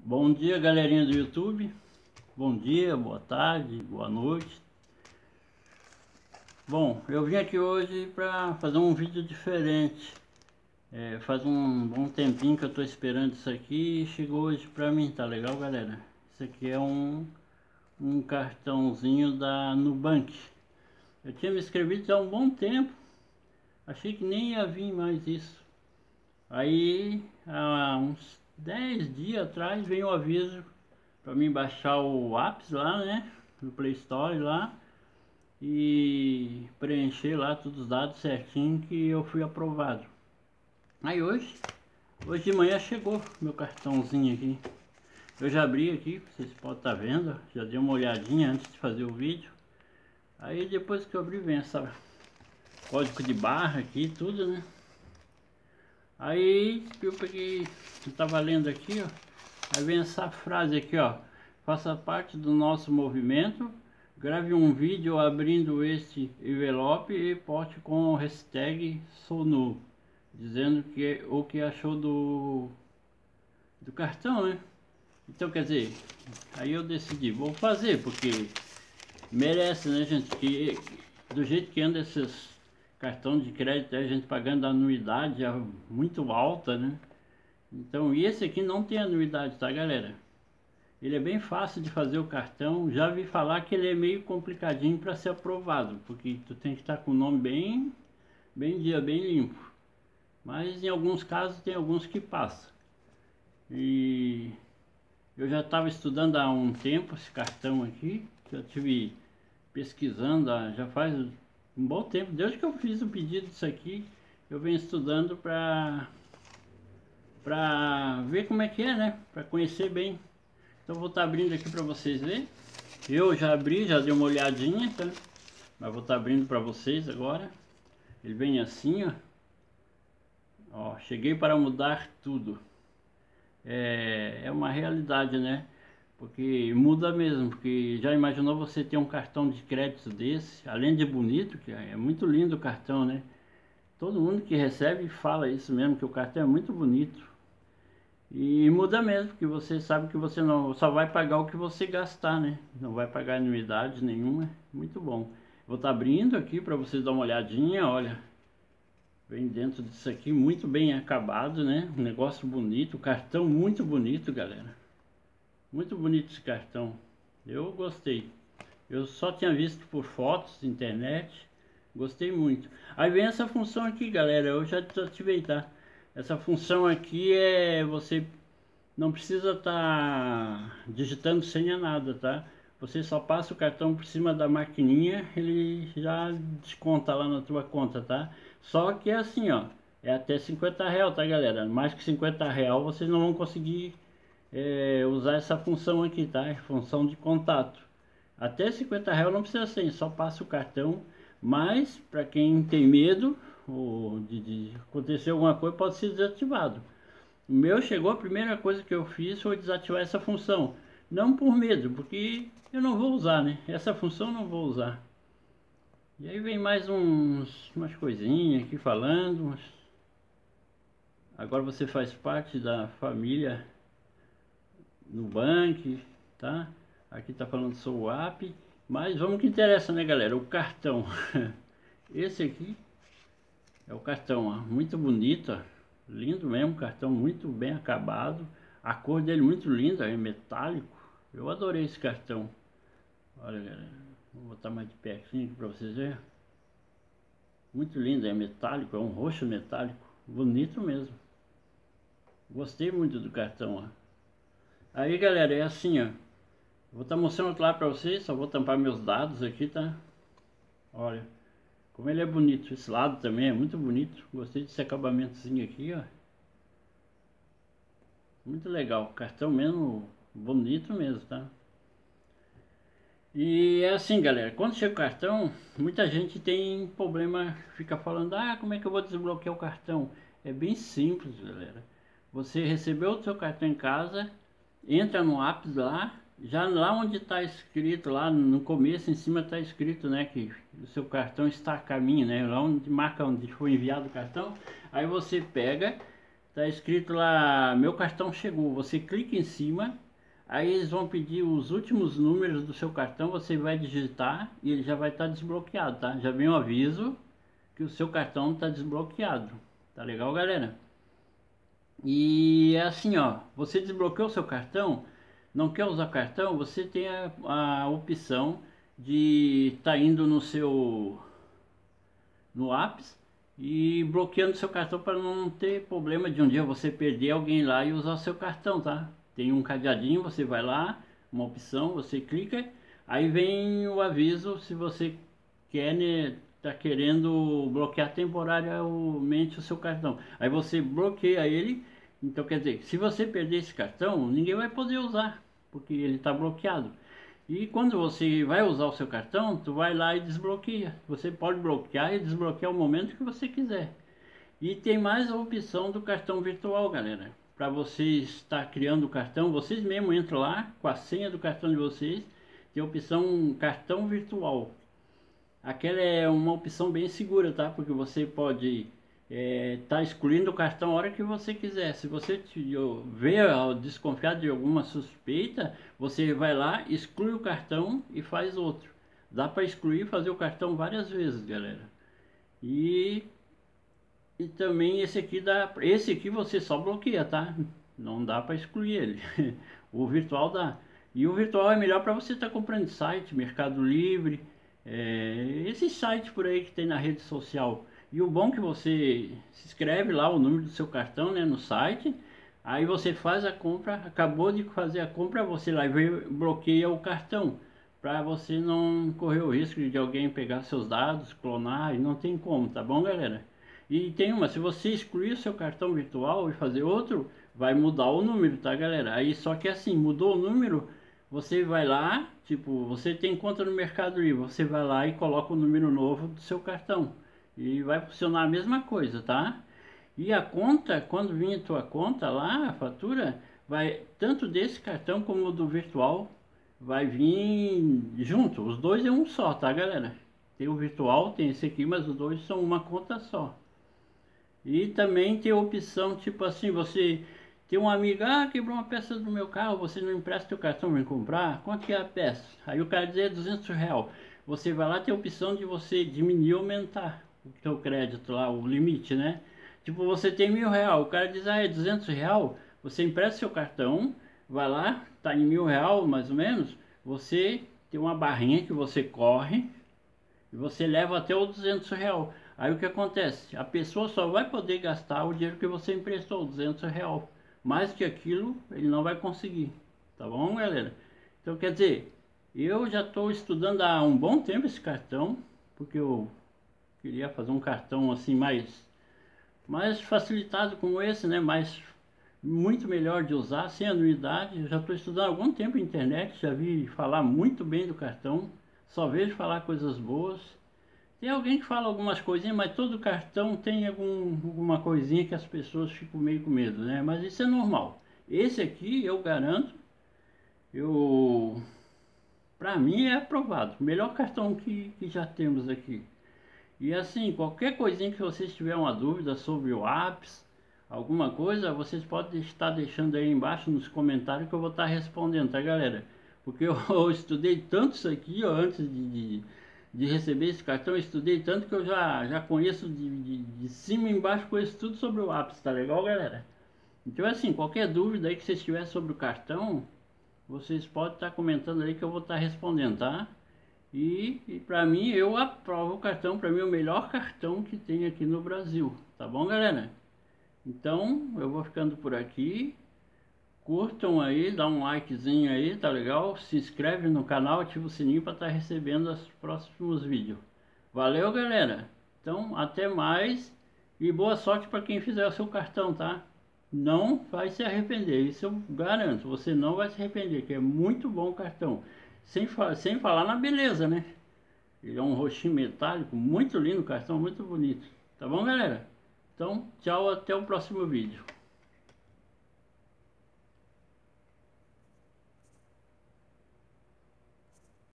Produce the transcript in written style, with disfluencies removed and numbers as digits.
Bom dia, galerinha do YouTube. Bom dia, boa tarde, boa noite. Bom, eu vim aqui hoje para fazer um vídeo diferente. Faz um bom tempinho que eu tô esperando isso aqui e chegou hoje pra mim, tá legal, galera? Isso aqui é um cartãozinho da Nubank. Eu tinha me inscrito há um bom tempo, achei que nem ia vir mais isso. Aí, há uns 10 dias atrás, veio um aviso para mim baixar o apps lá, né, no Play Store lá, e preencher lá todos os dados certinho que eu fui aprovado. Aí hoje de manhã chegou meu cartãozinho aqui. Eu já abri aqui, vocês podem estar vendo, já dei uma olhadinha antes de fazer o vídeo. Aí depois que eu abri vem essa código de barra aqui, tudo, né. Aí eu peguei, eu tava lendo aqui, ó. Aí vem essa frase aqui, ó: faça parte do nosso movimento, grave um vídeo abrindo este envelope e poste com o hashtag SouNu, dizendo o que achou do cartão, né? Então, quer dizer, aí eu decidi, vou fazer, porque merece, né, gente? Que do jeito que anda esses cartão de crédito, a gente pagando anuidade muito alta, né? Então, e esse aqui não tem anuidade, tá, galera? Ele é bem fácil de fazer o cartão. Já vi falar que ele é meio complicadinho para ser aprovado, porque tu tem que estar com o nome bem limpo. Mas em alguns casos tem alguns que passam. E eu já estava estudando há um tempo esse cartão aqui. Já tive pesquisando, já faz um bom tempo. Desde que eu fiz o pedido disso aqui, eu venho estudando para ver como é que é, né? Para conhecer bem. Então vou estar abrindo aqui para vocês verem. Eu já abri, já dei uma olhadinha, tá? Mas vou estar abrindo para vocês agora. Ele vem assim, ó. Ó, cheguei para mudar tudo. É uma realidade, né? Porque muda mesmo, porque já imaginou você ter um cartão de crédito desse, além de bonito, que é muito lindo o cartão, né? Todo mundo que recebe fala isso mesmo, que o cartão é muito bonito. E muda mesmo, porque você sabe que você não só vai pagar o que você gastar, né? Não vai pagar anuidade nenhuma, muito bom. Vou estar abrindo aqui para vocês dar uma olhadinha, olha. Vem dentro disso aqui, muito bem acabado, né? Um negócio bonito, cartão muito bonito, galera. Muito bonito esse cartão, eu gostei. Eu só tinha visto por fotos, internet, gostei muito. Aí vem essa função aqui, galera, eu já desativei, tá? Essa função aqui você não precisa estar digitando senha nada, tá? Você só passa o cartão por cima da maquininha, ele já desconta lá na tua conta, tá? Só que é assim, ó, é até R$50, tá, galera? Mais que R$50 vocês não vão conseguir usar essa função aqui, tá? É função de contato. Até R$50 não precisa ser, só passa o cartão. Mas para quem tem medo ou de acontecer alguma coisa, pode ser desativado. O meu chegou, a primeira coisa que eu fiz foi desativar essa função. Não por medo, porque eu não vou usar, né? Essa função eu não vou usar. E aí vem mais umas coisinhas aqui falando. Agora você faz parte da família Nubank, tá? Aqui tá falando SouApp, mas vamos que interessa, né, galera? O cartão. Esse aqui é o cartão, ó, muito bonito, ó. Lindo mesmo, cartão muito bem acabado. A cor dele muito linda, é metálico. Eu adorei esse cartão. Olha, galera, vou botar mais de pertinho aqui para vocês verem. Muito lindo, é metálico, é um roxo metálico, bonito mesmo. Gostei muito do cartão, ó. Aí, galera, é assim, ó. Vou estar mostrando claro para vocês, só vou tampar meus dados aqui, tá? Olha, como ele é bonito. Esse lado também é muito bonito. Gostei desse acabamentozinho aqui, ó. Muito legal, cartão mesmo, bonito mesmo, tá? E é assim, galera, quando chega o cartão, muita gente tem problema, fica falando, ah, como é que eu vou desbloquear o cartão? É bem simples, galera. Você recebeu o seu cartão em casa, entra no apps lá, já lá onde está escrito, lá no começo, em cima está escrito, né, que o seu cartão está a caminho, né, lá onde marca onde foi enviado o cartão. Aí você pega, tá escrito lá, meu cartão chegou. Você clica em cima, aí eles vão pedir os últimos números do seu cartão, você vai digitar e ele já vai estar desbloqueado, tá? Já vem um aviso que o seu cartão está desbloqueado. Tá legal, galera? E é assim, ó, você desbloqueou o seu cartão, não quer usar cartão, você tem a opção de estar indo no Apps e bloqueando seu cartão para não ter problema de um dia você perder alguém lá e usar seu cartão, tá? Tem um cadeadinho, você vai lá, uma opção, você clica, aí vem o aviso se você quer, né, tá querendo bloquear temporariamente o seu cartão. Aí você bloqueia ele, então quer dizer, se você perder esse cartão, ninguém vai poder usar, porque ele está bloqueado. E quando você vai usar o seu cartão, tu vai lá e desbloqueia. Você pode bloquear e desbloquear o momento que você quiser. E tem mais a opção do cartão virtual, galera. Para você estar criando o cartão, vocês mesmo entram lá com a senha do cartão de vocês. Tem a opção cartão virtual. Aquela é uma opção bem segura, tá? Porque você pode tá excluindo o cartão a hora que você quiser. Se você ver desconfiado de alguma suspeita, você vai lá, exclui o cartão e faz outro. Dá para excluir e fazer o cartão várias vezes, galera. E também esse aqui você só bloqueia, tá? Não dá para excluir ele. O virtual dá. E o virtual é melhor para você estar comprando site, Mercado Livre, esses sites por aí que tem na rede social. E o bom é que você se inscreve lá o número do seu cartão, né, no site. Aí você faz a compra, acabou de fazer a compra, você lá bloqueia o cartão, para você não correr o risco de alguém pegar seus dados, clonar, e não tem como, tá bom, galera? E tem uma, se você excluir o seu cartão virtual e fazer outro, vai mudar o número, tá, galera? Aí só que assim, mudou o número, você vai lá, tipo, você tem conta no Mercado Livre, você vai lá e coloca o número novo do seu cartão. E vai funcionar a mesma coisa, tá? E a conta, quando vir a tua conta lá, a fatura, vai tanto desse cartão como do virtual, vai vir junto. Os dois é um só, tá, galera? Tem o virtual, tem esse aqui, mas os dois são uma conta só. E também tem a opção, tipo assim, você tem um amigo, quebrou uma peça do meu carro, você não empresta teu cartão, vem comprar? Quanto que é a peça? Aí o cara diz, R$ 200. Você vai lá, tem a opção de você diminuir ou aumentar o teu crédito lá, o limite, né? Tipo, você tem R$ 1.000, o cara diz, é R$ 200, você empresta seu cartão, vai lá, tá em R$ 1.000 mais ou menos, você tem uma barrinha que você corre e você leva até os R$ 200. Aí o que acontece? A pessoa só vai poder gastar o dinheiro que você emprestou, R$ 200. Mais que aquilo, ele não vai conseguir. Tá bom, galera? Então, quer dizer, eu já estou estudando há um bom tempo esse cartão, porque eu queria fazer um cartão assim mais facilitado como esse, né? Muito melhor de usar, sem anuidade. Eu já estou estudando há algum tempo na internet, já vi falar muito bem do cartão, só vejo falar coisas boas. Tem alguém que fala algumas coisinhas, mas todo cartão tem alguma coisinha que as pessoas ficam meio com medo, né? Mas isso é normal. Esse aqui, eu garanto, para mim é aprovado. O melhor cartão que já temos aqui. E assim, qualquer coisinha que vocês tiverem uma dúvida sobre o Apps, alguma coisa, vocês podem estar deixando aí embaixo nos comentários que eu vou estar respondendo, tá, galera? Porque eu estudei tanto isso aqui, ó, antes de receber esse cartão, eu estudei tanto que eu já conheço de cima e embaixo, conheço tudo sobre o Apps, tá legal, galera? Então assim, qualquer dúvida aí que vocês tiverem sobre o cartão, vocês podem estar comentando aí que eu vou estar respondendo, tá? E para mim, eu aprovo o cartão, para mim é o melhor cartão que tem aqui no Brasil, tá bom, galera? Então, eu vou ficando por aqui. Curtam aí, dá um likezinho aí, tá legal? Se inscreve no canal, ativa o sininho para estar recebendo os próximos vídeos. Valeu, galera! Então, até mais e boa sorte para quem fizer o seu cartão, tá? Não vai se arrepender, isso eu garanto, você não vai se arrepender, que é muito bom o cartão. Sem falar na beleza, né? Ele é um roxinho metálico, muito lindo o cartão, muito bonito. Tá bom, galera? Então, tchau, até o próximo vídeo.